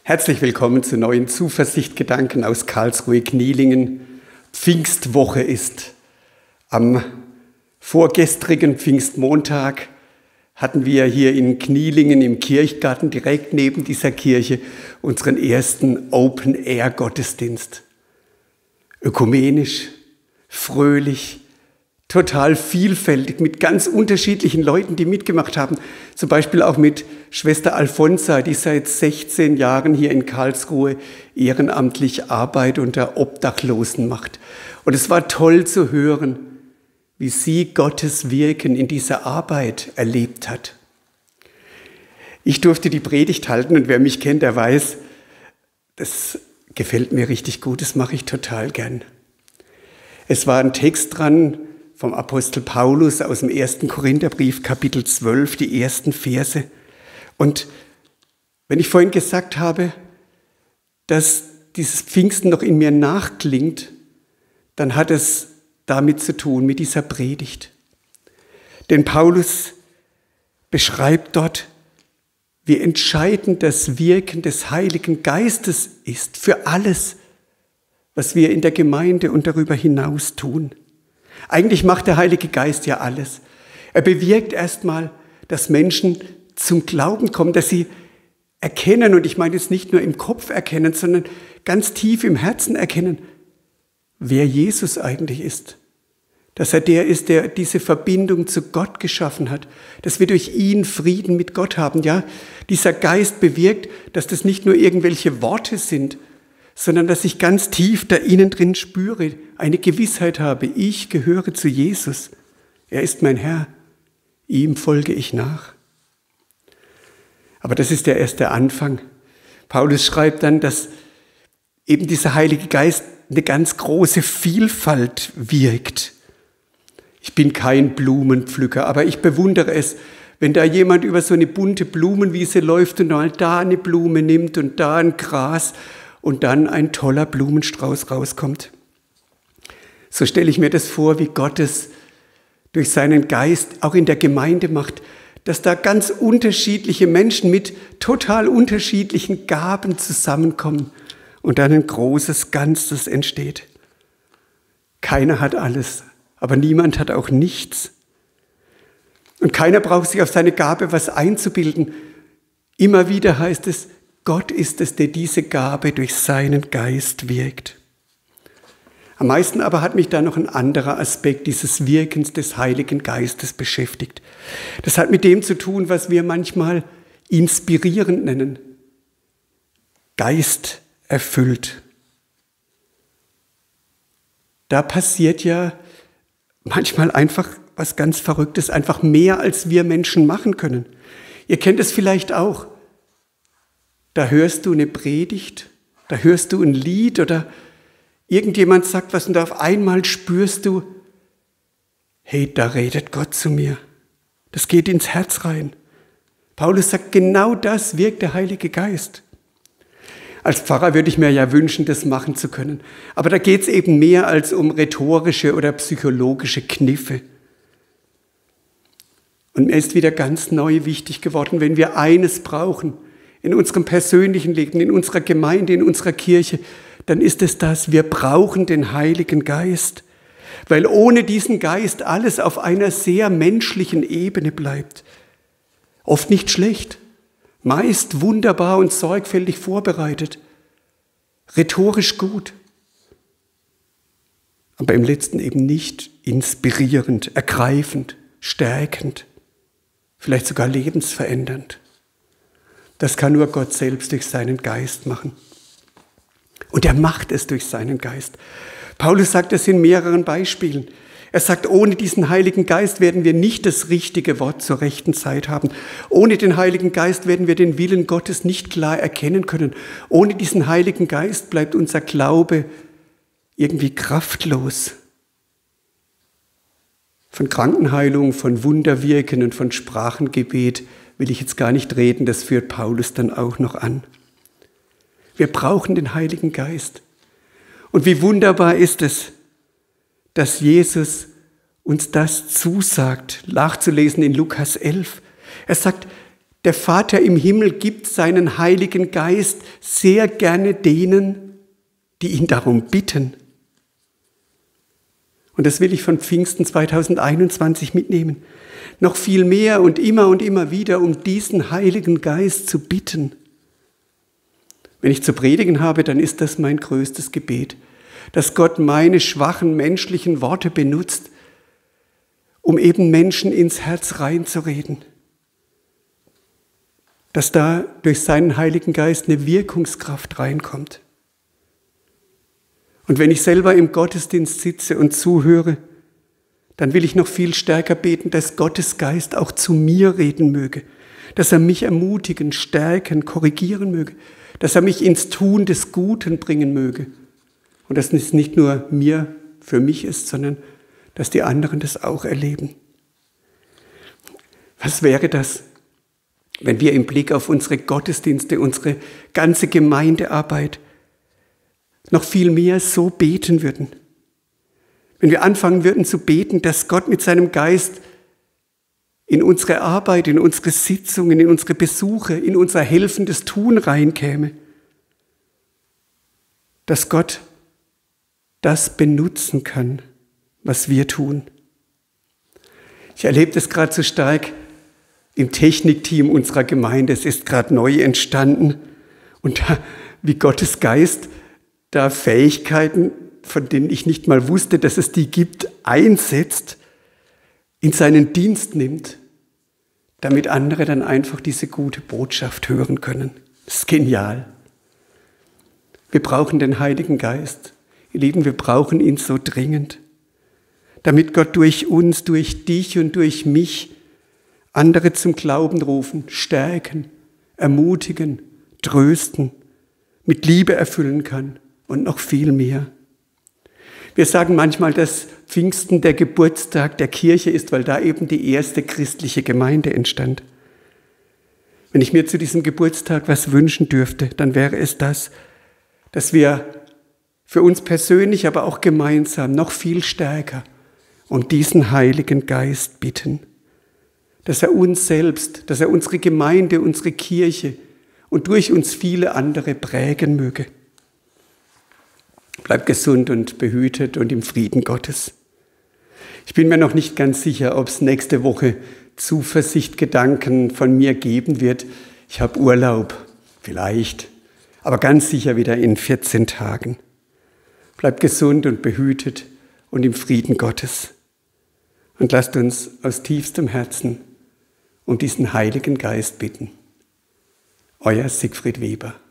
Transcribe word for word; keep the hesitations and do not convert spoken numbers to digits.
Herzlich willkommen zu neuen Zuversichtgedanken aus Karlsruhe-Knielingen. Pfingstwoche ist. Am vorgestrigen Pfingstmontag hatten wir hier in Knielingen im Kirchgarten direkt neben dieser Kirche unseren ersten Open-Air-Gottesdienst. Ökumenisch, fröhlich, total vielfältig, mit ganz unterschiedlichen Leuten, die mitgemacht haben. Zum Beispiel auch mit Schwester Alfonsa, die seit sechzehn Jahren hier in Karlsruhe ehrenamtlich Arbeit unter Obdachlosen macht. Und es war toll zu hören, wie sie Gottes Wirken in dieser Arbeit erlebt hat. Ich durfte die Predigt halten und wer mich kennt, der weiß, das gefällt mir richtig gut, das mache ich total gern. Es war ein Text dran vom Apostel Paulus aus dem ersten Korintherbrief, Kapitel zwölf, die ersten Verse. Und wenn ich vorhin gesagt habe, dass dieses Pfingsten noch in mir nachklingt, dann hat es damit zu tun, mit dieser Predigt. Denn Paulus beschreibt dort, wie entscheidend das Wirken des Heiligen Geistes ist für alles, was wir in der Gemeinde und darüber hinaus tun. Eigentlich macht der Heilige Geist ja alles. Er bewirkt erstmal, dass Menschen zum Glauben kommen, dass sie erkennen, und ich meine jetzt nicht nur im Kopf erkennen, sondern ganz tief im Herzen erkennen, wer Jesus eigentlich ist. Dass er der ist, der diese Verbindung zu Gott geschaffen hat, dass wir durch ihn Frieden mit Gott haben. Ja, dieser Geist bewirkt, dass das nicht nur irgendwelche Worte sind, sondern dass ich ganz tief da innen drin spüre, eine Gewissheit habe, ich gehöre zu Jesus. Er ist mein Herr, ihm folge ich nach. Aber das ist ja erst der Anfang. Paulus schreibt dann, dass eben dieser Heilige Geist eine ganz große Vielfalt wirkt. Ich bin kein Blumenpflücker, aber ich bewundere es, wenn da jemand über so eine bunte Blumenwiese läuft und mal da eine Blume nimmt und da ein Gras und dann ein toller Blumenstrauß rauskommt. So stelle ich mir das vor, wie Gott es durch seinen Geist auch in der Gemeinde macht, dass da ganz unterschiedliche Menschen mit total unterschiedlichen Gaben zusammenkommen und dann ein großes Ganzes entsteht. Keiner hat alles, aber niemand hat auch nichts. Und keiner braucht sich auf seine Gabe was einzubilden. Immer wieder heißt es, Gott ist es, der diese Gabe durch seinen Geist wirkt. Am meisten aber hat mich da noch ein anderer Aspekt dieses Wirkens des Heiligen Geistes beschäftigt. Das hat mit dem zu tun, was wir manchmal inspirierend nennen. Geist erfüllt. Da passiert ja manchmal einfach was ganz Verrücktes, einfach mehr, als wir Menschen machen können. Ihr kennt es vielleicht auch. Da hörst du eine Predigt, da hörst du ein Lied oder irgendjemand sagt was und auf einmal spürst du, hey, da redet Gott zu mir. Das geht ins Herz rein. Paulus sagt, genau das wirkt der Heilige Geist. Als Pfarrer würde ich mir ja wünschen, das machen zu können. Aber da geht es eben mehr als um rhetorische oder psychologische Kniffe. Und mir ist wieder ganz neu wichtig geworden, wenn wir eines brauchen, in unserem persönlichen Leben, in unserer Gemeinde, in unserer Kirche, dann ist es das, wir brauchen den Heiligen Geist. Weil ohne diesen Geist alles auf einer sehr menschlichen Ebene bleibt. Oft nicht schlecht, meist wunderbar und sorgfältig vorbereitet, rhetorisch gut, aber im letzten eben nicht inspirierend, ergreifend, stärkend, vielleicht sogar lebensverändernd. Das kann nur Gott selbst durch seinen Geist machen. Und er macht es durch seinen Geist. Paulus sagt es in mehreren Beispielen. Er sagt, ohne diesen Heiligen Geist werden wir nicht das richtige Wort zur rechten Zeit haben. Ohne den Heiligen Geist werden wir den Willen Gottes nicht klar erkennen können. Ohne diesen Heiligen Geist bleibt unser Glaube irgendwie kraftlos. Von Krankenheilung, von Wunderwirken und von Sprachengebet will ich jetzt gar nicht reden, das führt Paulus dann auch noch an. Wir brauchen den Heiligen Geist. Und wie wunderbar ist es, dass Jesus uns das zusagt, nachzulesen in Lukas elf. Er sagt, der Vater im Himmel gibt seinen Heiligen Geist sehr gerne denen, die ihn darum bitten. Und das will ich von Pfingsten zweitausendeinundzwanzig mitnehmen. Noch viel mehr und immer und immer wieder um diesen Heiligen Geist zu bitten. Wenn ich zu predigen habe, dann ist das mein größtes Gebet, dass Gott meine schwachen menschlichen Worte benutzt, um eben Menschen ins Herz reinzureden. Dass da durch seinen Heiligen Geist eine Wirkungskraft reinkommt. Und wenn ich selber im Gottesdienst sitze und zuhöre, dann will ich noch viel stärker beten, dass Gottes Geist auch zu mir reden möge, dass er mich ermutigen, stärken, korrigieren möge, dass er mich ins Tun des Guten bringen möge. Und dass es nicht nur mir, für mich ist, sondern dass die anderen das auch erleben. Was wäre das, wenn wir im Blick auf unsere Gottesdienste, unsere ganze Gemeindearbeit noch viel mehr so beten würden? Wenn wir anfangen würden zu beten, dass Gott mit seinem Geist in unsere Arbeit, in unsere Sitzungen, in unsere Besuche, in unser helfendes Tun reinkäme. Dass Gott das benutzen kann, was wir tun. Ich erlebe das gerade so stark im Technikteam unserer Gemeinde. Es ist gerade neu entstanden. Und da, wie Gottes Geist da Fähigkeiten, von denen ich nicht mal wusste, dass es die gibt, einsetzt, in seinen Dienst nimmt, damit andere dann einfach diese gute Botschaft hören können. Das ist genial. Wir brauchen den Heiligen Geist. Ihr Lieben, wir brauchen ihn so dringend, damit Gott durch uns, durch dich und durch mich andere zum Glauben rufen, stärken, ermutigen, trösten, mit Liebe erfüllen kann und noch viel mehr. Wir sagen manchmal, dass Pfingsten der Geburtstag der Kirche ist, weil da eben die erste christliche Gemeinde entstand. Wenn ich mir zu diesem Geburtstag was wünschen dürfte, dann wäre es das, dass wir für uns persönlich, aber auch gemeinsam noch viel stärker um diesen Heiligen Geist bitten. Dass er uns selbst, dass er unsere Gemeinde, unsere Kirche und durch uns viele andere prägen möge. Bleibt gesund und behütet und im Frieden Gottes. Ich bin mir noch nicht ganz sicher, ob es nächste Woche Zuversichtgedanken von mir geben wird. Ich habe Urlaub, vielleicht, aber ganz sicher wieder in vierzehn Tagen. Bleibt gesund und behütet und im Frieden Gottes. Und lasst uns aus tiefstem Herzen um diesen Heiligen Geist bitten. Euer Siegfried Weber.